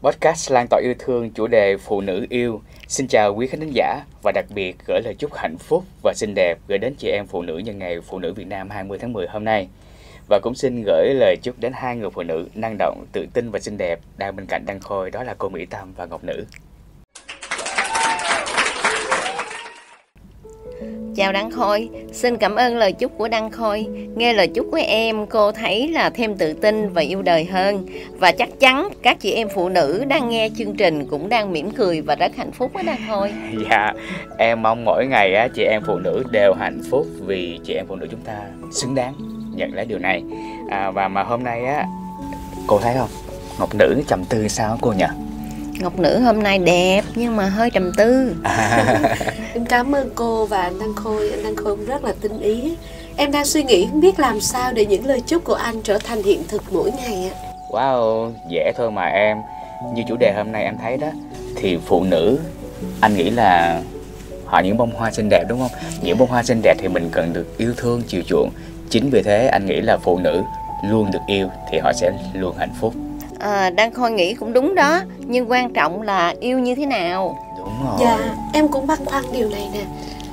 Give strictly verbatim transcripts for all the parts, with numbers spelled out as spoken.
Podcast lan tỏa yêu thương chủ đề phụ nữ yêu. Xin chào quý khán thính giả và đặc biệt gửi lời chúc hạnh phúc và xinh đẹp gửi đến chị em phụ nữ nhân ngày Phụ nữ Việt Nam hai mươi tháng mười hôm nay. Và cũng xin gửi lời chúc đến hai người phụ nữ năng động, tự tin và xinh đẹp đang bên cạnh Đăng Khôi, đó là cô Mỹ Tâm và Ngọc Nữ. Chào Đăng Khôi, xin cảm ơn lời chúc của Đăng Khôi. Nghe lời chúc của em, cô thấy là thêm tự tin và yêu đời hơn. Và chắc chắn các chị em phụ nữ đang nghe chương trình cũng đang mỉm cười và rất hạnh phúc với Đăng Khôi. Dạ, em mong mỗi ngày á, chị em phụ nữ đều hạnh phúc vì chị em phụ nữ chúng ta xứng đáng nhận lấy điều này. À, và mà hôm nay á, cô thấy không, Ngọc Nữ trầm tư sao cô nhỉ? Ngọc Nữ hôm nay đẹp nhưng mà hơi trầm tư. À. Em cảm ơn cô và anh Đăng Khôi. Anh Đăng Khôi cũng rất là tinh ý. Em đang suy nghĩ không biết làm sao để những lời chúc của anh trở thành hiện thực mỗi ngày ạ. Wow, dễ thôi mà em. Như chủ đề hôm nay em thấy đó, thì phụ nữ, anh nghĩ là họ những bông hoa xinh đẹp đúng không? Những bông hoa xinh đẹp thì mình cần được yêu thương, chiều chuộng. Chính vì thế anh nghĩ là phụ nữ luôn được yêu thì họ sẽ luôn hạnh phúc. À, Đăng Khôi nghĩ cũng đúng đó, nhưng quan trọng là yêu như thế nào. Đúng rồi. Dạ, em cũng băn khoăn điều này nè.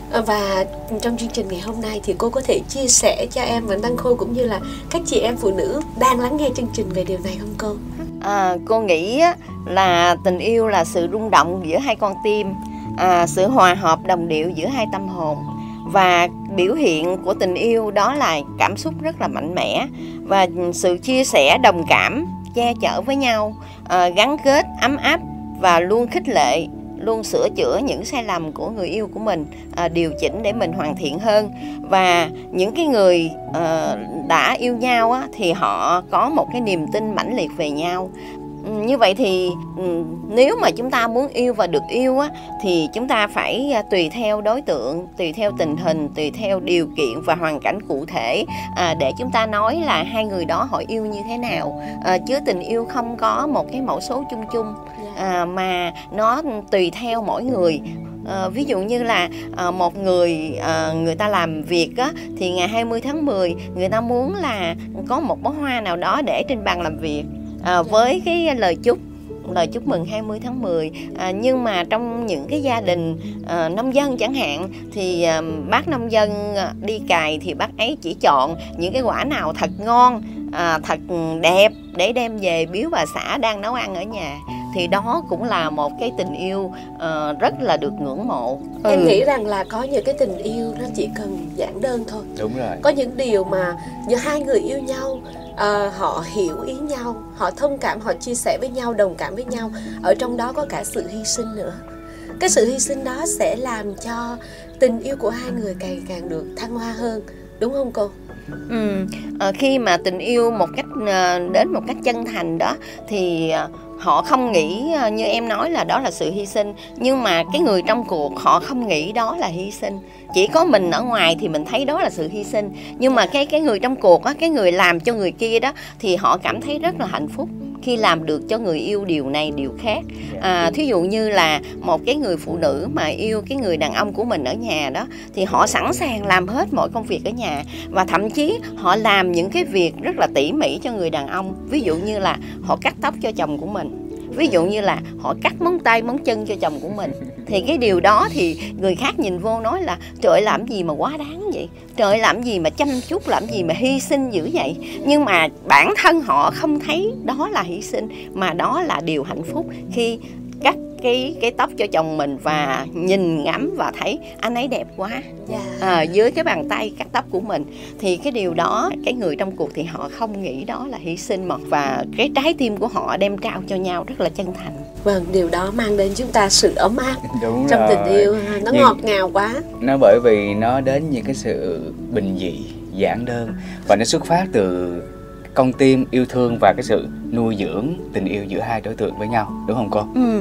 Và trong chương trình ngày hôm nay thì cô có thể chia sẻ cho em và Đăng Khôi cũng như là các chị em phụ nữ đang lắng nghe chương trình về điều này không cô? À, cô nghĩ là tình yêu là sự rung động giữa hai con tim, à, sự hòa hợp đồng điệu giữa hai tâm hồn. Và biểu hiện của tình yêu đó là cảm xúc rất là mạnh mẽ và sự chia sẻ đồng cảm, che chở với nhau, à, gắn kết ấm áp và luôn khích lệ, luôn sửa chữa những sai lầm của người yêu của mình, à, điều chỉnh để mình hoàn thiện hơn. Và những cái người à, đã yêu nhau á, thì họ có một cái niềm tin mãnh liệt về nhau. Như vậy thì nếu mà chúng ta muốn yêu và được yêu á, thì chúng ta phải tùy theo đối tượng, tùy theo tình hình, tùy theo điều kiện và hoàn cảnh cụ thể, à, để chúng ta nói là hai người đó họ yêu như thế nào. À, chứ tình yêu không có một cái mẫu số chung chung, à, mà nó tùy theo mỗi người. À, ví dụ như là à, một người à, người ta làm việc á, thì ngày hai mươi tháng mười người ta muốn là có một bó hoa nào đó để trên bàn làm việc, à, với cái lời chúc lời chúc mừng hai mươi tháng mười. À, nhưng mà trong những cái gia đình à, nông dân chẳng hạn, thì à, bác nông dân đi cày thì bác ấy chỉ chọn những cái quả nào thật ngon, à, thật đẹp để đem về biếu bà xã đang nấu ăn ở nhà. Thì đó cũng là một cái tình yêu uh, rất là được ngưỡng mộ. Ừ. Em nghĩ rằng là có những cái tình yêu nó chỉ cần giản đơn thôi. Đúng rồi. Có những điều mà giữa hai người yêu nhau, uh, họ hiểu ý nhau, họ thông cảm, họ chia sẻ với nhau, đồng cảm với nhau. Ở trong đó có cả sự hy sinh nữa. Cái sự hy sinh đó sẽ làm cho tình yêu của hai người càng càng được thăng hoa hơn. Đúng không cô? Ừ. À, khi mà tình yêu một cách uh, đến một cách chân thành đó thì uh, họ không nghĩ như em nói là đó là sự hy sinh, nhưng mà cái người trong cuộc họ không nghĩ đó là hy sinh. Chỉ có mình ở ngoài thì mình thấy đó là sự hy sinh, nhưng mà cái cái người trong cuộc á, cái người làm cho người kia đó thì họ cảm thấy rất là hạnh phúc khi làm được cho người yêu điều này điều khác. À, thí dụ như là một cái người phụ nữ mà yêu cái người đàn ông của mình ở nhà đó, thì họ sẵn sàng làm hết mọi công việc ở nhà, và thậm chí họ làm những cái việc rất là tỉ mỉ cho người đàn ông. Ví dụ như là họ cắt tóc cho chồng của mình, ví dụ như là họ cắt móng tay móng chân cho chồng của mình. Thì cái điều đó thì người khác nhìn vô nói là trời, làm gì mà quá đáng vậy, trời, làm gì mà chăm chút, làm gì mà hy sinh dữ vậy. Nhưng mà bản thân họ không thấy đó là hy sinh, mà đó là điều hạnh phúc khi cắt cái cái tóc cho chồng mình và nhìn ngắm và thấy anh ấy đẹp quá, yeah. à, dưới cái bàn tay cắt tóc của mình. Thì cái điều đó, cái người trong cuộc thì họ không nghĩ đó là hy sinh, mà và cái trái tim của họ đem trao cho nhau rất là chân thành. Vâng, điều đó mang đến chúng ta sự ấm áp. Đúng trong rồi. Tình yêu nó nhưng ngọt ngào quá. Nó bởi vì nó đến những cái sự bình dị, giản đơn, và nó xuất phát từ con tim yêu thương và cái sự nuôi dưỡng tình yêu giữa hai đối tượng với nhau, đúng không cô? Ừ.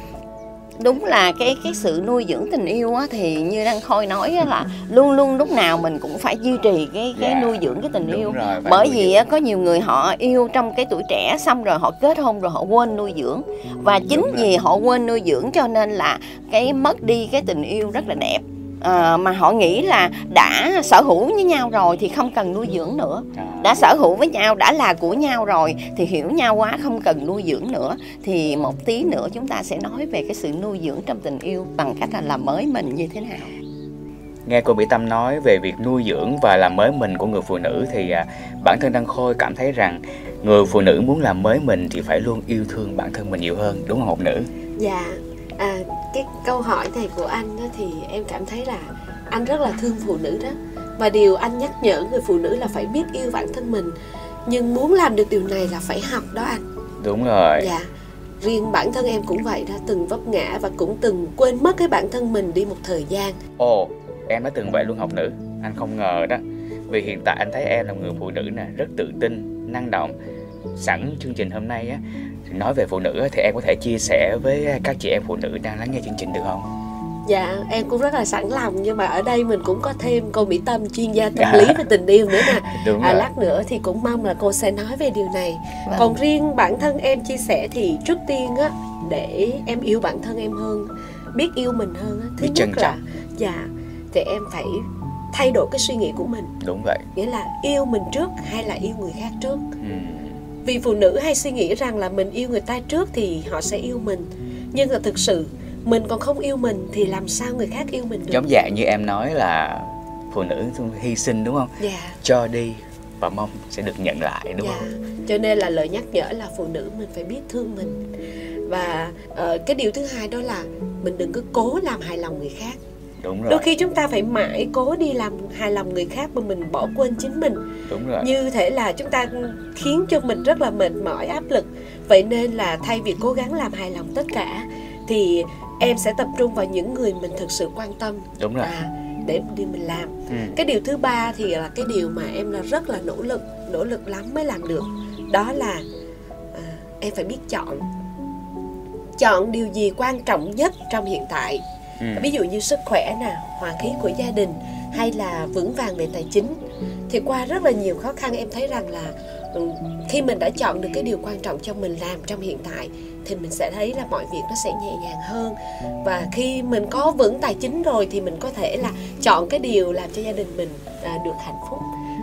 Đúng là cái cái sự nuôi dưỡng tình yêu á, thì như Đăng Khôi nói á, là luôn luôn lúc nào mình cũng phải duy trì cái cái yeah. nuôi dưỡng cái tình yêu. Rồi, bởi vì á, có nhiều người họ yêu trong cái tuổi trẻ, xong rồi họ kết hôn rồi họ quên nuôi dưỡng, và chính vì họ quên nuôi dưỡng cho nên là cái mất đi cái tình yêu rất là đẹp. à, mà họ nghĩ là đã sở hữu với nhau rồi thì không cần nuôi dưỡng nữa. Đã sở hữu với nhau, đã là của nhau rồi thì hiểu nhau quá, không cần nuôi dưỡng nữa. Thì một tí nữa chúng ta sẽ nói về cái sự nuôi dưỡng trong tình yêu bằng cách là làm mới mình như thế nào. Nghe cô Mỹ Tâm nói về việc nuôi dưỡng và làm mới mình của người phụ nữ thì à, bản thân Đăng Khôi cảm thấy rằng người phụ nữ muốn làm mới mình thì phải luôn yêu thương bản thân mình nhiều hơn, đúng không học nữ? Dạ, à, cái câu hỏi này của anh đó thì em cảm thấy là anh rất là thương phụ nữ đó. Và điều anh nhắc nhở người phụ nữ là phải biết yêu bản thân mình. Nhưng muốn làm được điều này là phải học đó anh. Đúng rồi. Dạ, riêng bản thân em cũng vậy đó, từng vấp ngã và cũng từng quên mất cái bản thân mình đi một thời gian. Ồ, em đã từng vậy luôn học nữ. Anh không ngờ đó. Vì hiện tại anh thấy em là người phụ nữ nè, rất tự tin, năng động. Sẵn chương trình hôm nay á, nói về phụ nữ thì em có thể chia sẻ với các chị em phụ nữ đang lắng nghe chương trình được không? Dạ, em cũng rất là sẵn lòng. Nhưng mà ở đây mình cũng có thêm cô Mỹ Tâm, chuyên gia tâm lý về tình yêu nữa nè. Đúng à, rồi. Lát nữa thì cũng mong là cô sẽ nói về điều này. Vâng. Còn riêng bản thân em chia sẻ thì trước tiên á, để em yêu bản thân em hơn, biết yêu mình hơn á, thứ Biết nhất trân là trọng. dạ, thì em phải thay đổi cái suy nghĩ của mình. Đúng vậy. Nghĩa là yêu mình trước hay là yêu người khác trước. Ừ. Vì phụ nữ hay suy nghĩ rằng là mình yêu người ta trước thì họ sẽ yêu mình. Nhưng mà thực sự mình còn không yêu mình thì làm sao người khác yêu mình được. Giống dạng như em nói là phụ nữ hy sinh đúng không? Dạ. Cho đi và mong sẽ được nhận lại đúng Dạ. không? Cho nên là lời nhắc nhở là phụ nữ mình phải biết thương mình. Và uh, cái điều thứ hai đó là mình đừng cứ cố làm hài lòng người khác. Đúng rồi. Đôi khi chúng ta phải mãi cố đi làm hài lòng người khác mà mình bỏ quên chính mình. Đúng rồi. Như thể là chúng ta khiến cho mình rất là mệt mỏi, áp lực. Vậy nên là thay vì cố gắng làm hài lòng tất cả thì em sẽ tập trung vào những người mình thực sự quan tâm. Đúng rồi. À, để đi mình làm. Ừ. Cái điều thứ ba thì là cái điều mà em là rất là nỗ lực, nỗ lực lắm mới làm được. Đó là à, em phải biết chọn. Chọn điều gì quan trọng nhất trong hiện tại. Ừ. Ví dụ như sức khỏe nè, hòa khí của gia đình hay là vững vàng về tài chính. Thì qua rất là nhiều khó khăn em thấy rằng là khi mình đã chọn được cái điều quan trọng cho mình làm trong hiện tại thì mình sẽ thấy là mọi việc nó sẽ nhẹ nhàng hơn. Và khi mình có vững tài chính rồi thì mình có thể là chọn cái điều làm cho gia đình mình à, được hạnh phúc.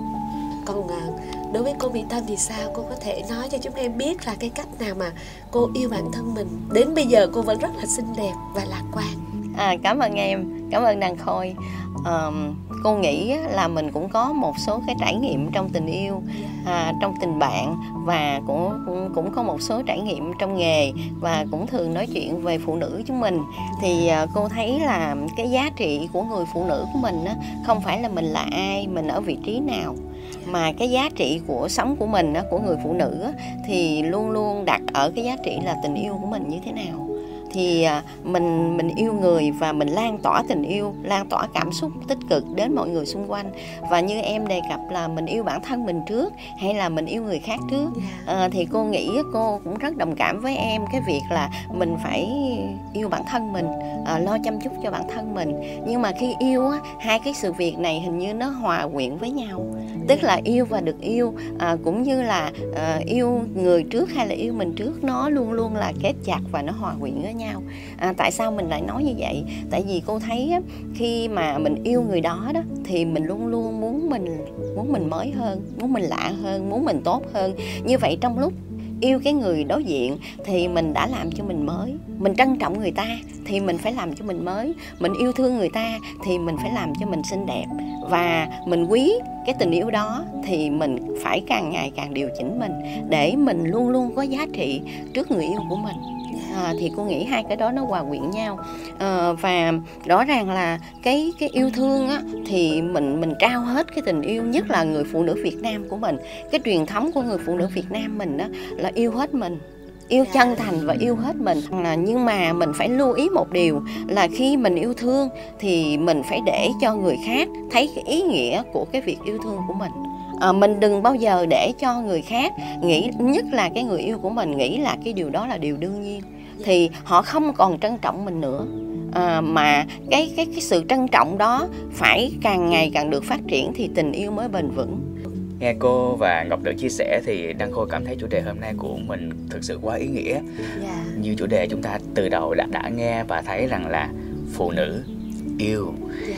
Còn à, đối với cô Mỹ Tâm thì sao? Cô có thể nói cho chúng em biết là cái cách nào mà cô yêu bản thân mình. Đến bây giờ cô vẫn rất là xinh đẹp và lạc quan. À, cảm ơn em, cảm ơn Đăng Khôi. À, cô nghĩ là mình cũng có một số cái trải nghiệm trong tình yêu, à, trong tình bạn và cũng, cũng cũng có một số trải nghiệm trong nghề và cũng thường nói chuyện về phụ nữ chúng mình. Thì à, cô thấy là cái giá trị của người phụ nữ của mình á, không phải là mình là ai, mình ở vị trí nào, mà cái giá trị của sống của mình á, của người phụ nữ á, thì luôn luôn đặt ở cái giá trị là tình yêu của mình như thế nào. Thì mình mình yêu người và mình lan tỏa tình yêu, lan tỏa cảm xúc tích cực đến mọi người xung quanh. Và như em đề cập là mình yêu bản thân mình trước hay là mình yêu người khác trước, à, thì cô nghĩ cô cũng rất đồng cảm với em cái việc là mình phải yêu bản thân mình, à, lo chăm chút cho bản thân mình. Nhưng mà khi yêu á, hai cái sự việc này hình như nó hòa quyện với nhau, tức là yêu và được yêu, à, cũng như là à, yêu người trước hay là yêu mình trước, nó luôn luôn là kết chặt và nó hòa quyện với nhau. À, tại sao mình lại nói như vậy? Tại vì cô thấy á, khi mà mình yêu người đó đó thì mình luôn luôn muốn mình muốn mình mới hơn, muốn mình lạ hơn, muốn mình tốt hơn. Như vậy trong lúc yêu cái người đối diện thì mình đã làm cho mình mới. Mình trân trọng người ta thì mình phải làm cho mình mới. Mình yêu thương người ta thì mình phải làm cho mình xinh đẹp. Và mình quý cái tình yêu đó thì mình phải càng ngày càng điều chỉnh mình để mình luôn luôn có giá trị trước người yêu của mình. À, thì cô nghĩ hai cái đó nó hòa quyện nhau. À, và rõ ràng là cái cái yêu thương á, thì mình mình trao hết cái tình yêu, nhất là người phụ nữ Việt Nam của mình. Cái truyền thống của người phụ nữ Việt Nam mình đó là yêu hết mình, yêu chân thành và yêu hết mình. À, nhưng mà mình phải lưu ý một điều là khi mình yêu thương thì mình phải để cho người khác thấy cái ý nghĩa của cái việc yêu thương của mình. À, mình đừng bao giờ để cho người khác nghĩ, nhất là cái người yêu của mình nghĩ là cái điều đó là điều đương nhiên, thì họ không còn trân trọng mình nữa. À, mà cái, cái, cái sự trân trọng đó phải càng ngày càng được phát triển thì tình yêu mới bền vững. Nghe cô và Ngọc Nữ chia sẻ thì Đăng Khôi cảm thấy chủ đề hôm nay của mình thực sự quá ý nghĩa. Yeah. Như chủ đề chúng ta từ đầu đã, đã nghe và thấy rằng là phụ nữ yêu. Yeah.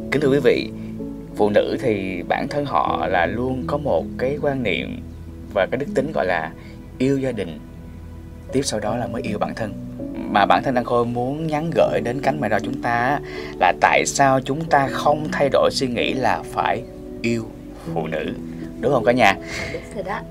Kính thưa quý vị, phụ nữ thì bản thân họ là luôn có một cái quan niệm và cái đức tính gọi là yêu gia đình, tiếp sau đó là mới yêu bản thân. Mà bản thân Đăng Khôi muốn nhắn gửi đến cánh mày rau chúng ta là tại sao chúng ta không thay đổi suy nghĩ là phải yêu phụ nữ, đúng không cả nhà? Đúng rồi đó.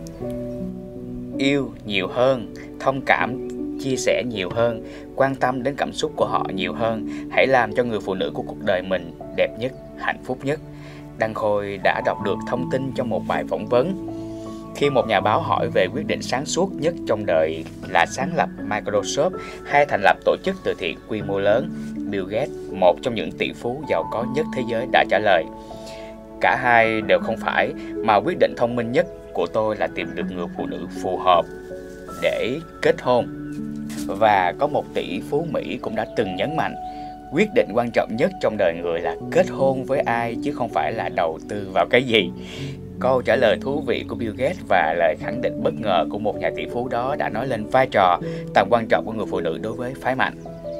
Yêu nhiều hơn, thông cảm, chia sẻ nhiều hơn, quan tâm đến cảm xúc của họ nhiều hơn. Hãy làm cho người phụ nữ của cuộc đời mình đẹp nhất, hạnh phúc nhất. Đăng Khôi đã đọc được thông tin trong một bài phỏng vấn. Khi một nhà báo hỏi về quyết định sáng suốt nhất trong đời là sáng lập Microsoft hay thành lập tổ chức từ thiện quy mô lớn, Bill Gates, một trong những tỷ phú giàu có nhất thế giới, đã trả lời: cả hai đều không phải, mà quyết định thông minh nhất của tôi là tìm được người phụ nữ phù hợp để kết hôn. Và có một tỷ phú Mỹ cũng đã từng nhấn mạnh, quyết định quan trọng nhất trong đời người là kết hôn với ai chứ không phải là đầu tư vào cái gì. Câu trả lời thú vị của Bill Gates và lời khẳng định bất ngờ của một nhà tỷ phú đó đã nói lên vai trò, tầm quan trọng của người phụ nữ đối với phái mạnh.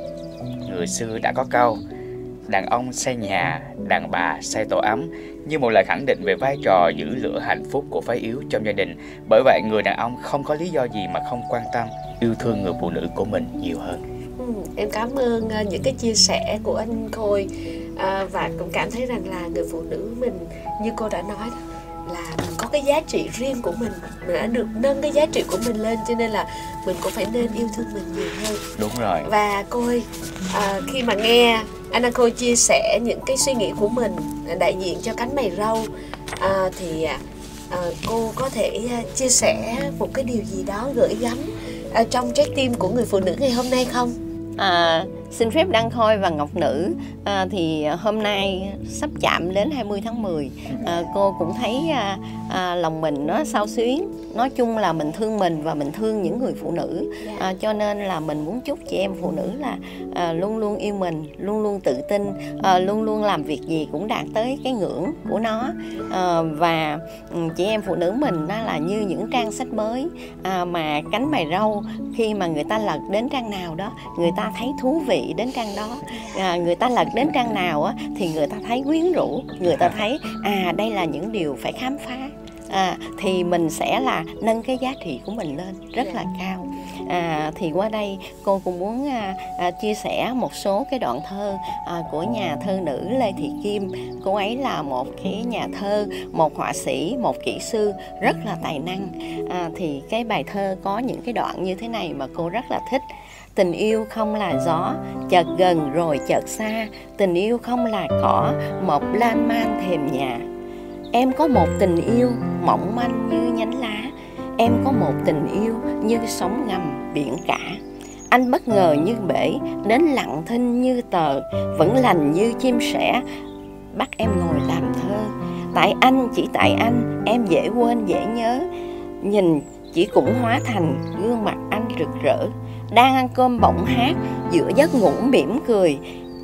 Người xưa đã có câu, đàn ông xây nhà, đàn bà xây tổ ấm, như một lời khẳng định về vai trò giữ lửa hạnh phúc của phái yếu trong gia đình. Bởi vậy, người đàn ông không có lý do gì mà không quan tâm, yêu thương người phụ nữ của mình nhiều hơn. Ừ, em cảm ơn uh, những cái chia sẻ của anh Khôi, uh, và cũng cảm thấy rằng là người phụ nữ mình, như cô đã nói đó, là mình có cái giá trị riêng của mình, mình đã được nâng cái giá trị của mình lên, cho nên là mình cũng phải nên yêu thương mình nhiều hơn. Đúng rồi. Và cô ơi, à, khi mà nghe anh Đăng Khôi chia sẻ những cái suy nghĩ của mình đại diện cho cánh mày râu, à, thì à, cô có thể chia sẻ một cái điều gì đó gửi gắm à, trong trái tim của người phụ nữ ngày hôm nay không? À, xin phép Đăng Khôi và Ngọc Nữ, à, thì hôm nay sắp chạm đến hai mươi tháng mười, à, cô cũng thấy à, à, lòng mình nó xao xuyến. Nói chung là mình thương mình và mình thương những người phụ nữ, à, cho nên là mình muốn chúc chị em phụ nữ là à, luôn luôn yêu mình, luôn luôn tự tin, à, luôn luôn làm việc gì cũng đạt tới cái ngưỡng của nó, à, và chị em phụ nữ mình đó là như những trang sách mới, à, mà cánh mày râu khi mà người ta lật đến trang nào đó người ta thấy thú vị đến trang đó, à, người ta lật đến trang nào á, thì người ta thấy quyến rũ, người ta thấy à đây là những điều phải khám phá. À, thì mình sẽ là nâng cái giá trị của mình lên rất là cao. À, thì qua đây cô cũng muốn à, à, chia sẻ một số cái đoạn thơ à, của nhà thơ nữ Lê Thị Kim. Cô ấy là một cái nhà thơ, một họa sĩ, một kỹ sư rất là tài năng. À, thì cái bài thơ có những cái đoạn như thế này mà cô rất là thích. Tình yêu không là gió, chợt gần rồi chợt xa. Tình yêu không là cỏ, mọc lan man thềm nhà. Em có một tình yêu mỏng manh như nhánh lá. Em có một tình yêu như sóng ngầm biển cả. Anh bất ngờ như bể, đến lặng thinh như tờ, vẫn lành như chim sẻ, bắt em ngồi làm thơ. Tại anh, chỉ tại anh, em dễ quên dễ nhớ. Nhìn chỉ cũng hóa thành gương mặt anh rực rỡ. Đang ăn cơm bỗng hát, giữa giấc ngủ mỉm cười.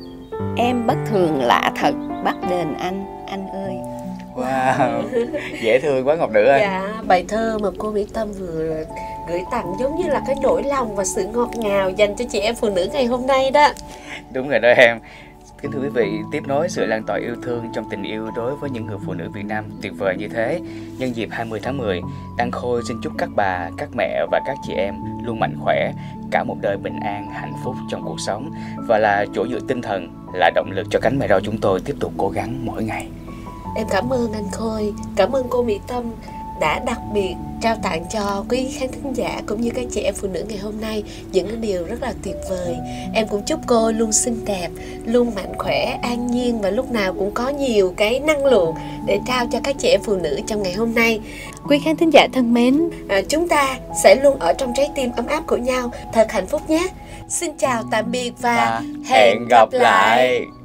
Em bất thường lạ thật, bắt đền anh, anh ơi. Wow, dễ thương quá Ngọc Nữ ơi. Dạ, bài thơ mà cô Mỹ Tâm vừa gửi tặng giống như là cái nỗi lòng và sự ngọt ngào dành cho chị em phụ nữ ngày hôm nay đó. Đúng rồi đó em. Kính thưa quý vị, tiếp nối sự lan tỏa yêu thương trong tình yêu đối với những người phụ nữ Việt Nam tuyệt vời như thế, nhân dịp hai mươi tháng mười, Đăng Khôi xin chúc các bà, các mẹ và các chị em luôn mạnh khỏe, cả một đời bình an, hạnh phúc trong cuộc sống, và là chỗ dựa tinh thần, là động lực cho cánh mày râu chúng tôi tiếp tục cố gắng mỗi ngày. Em cảm ơn anh Khôi, cảm ơn cô Mỹ Tâm đã đặc biệt trao tặng cho quý khán thính giả cũng như các chị em phụ nữ ngày hôm nay những cái điều rất là tuyệt vời. Em cũng chúc cô luôn xinh đẹp, luôn mạnh khỏe, an nhiên và lúc nào cũng có nhiều cái năng lượng để trao cho các chị em phụ nữ trong ngày hôm nay. Quý khán thính giả thân mến, à, chúng ta sẽ luôn ở trong trái tim ấm áp của nhau. Thật hạnh phúc nhé. Xin chào tạm biệt và, và hẹn gặp lại.